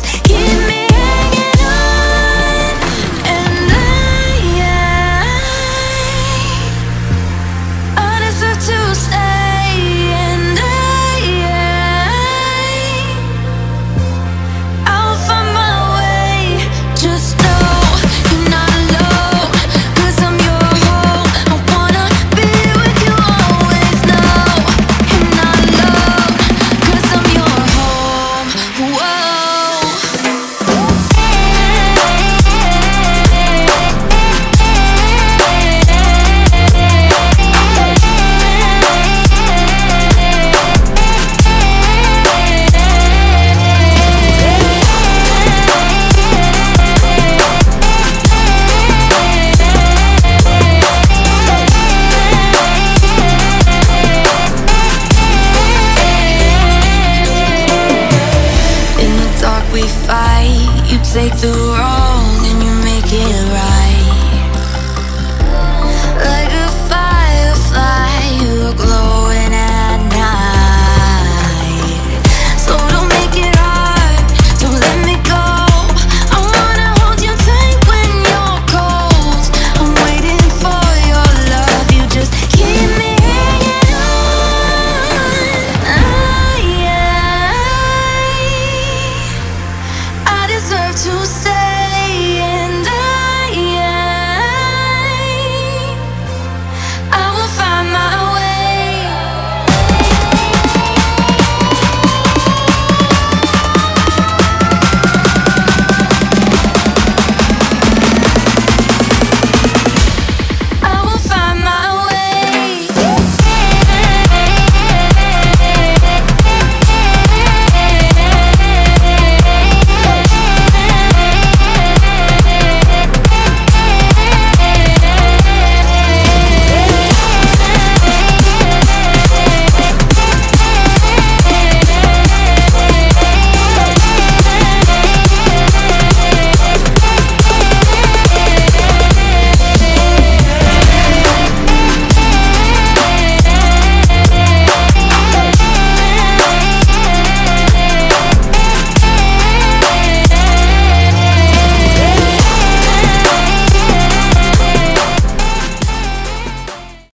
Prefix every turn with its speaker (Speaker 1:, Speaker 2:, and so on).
Speaker 1: just keep me hanging on. And I deserve to stay. And I'll find my way. Just know you're not alone, 'cause I'm your home. I wanna be with you always. Know you're not alone, 'cause I'm your home. Whoa. In the dark we fight. You take the wrong and you make it right. Like a firefly, you're glowing at night. So don't make it hard, don't let me go. I wanna hold you tight when you're cold. I'm waiting for your love, you just keep me hanging on. I deserve to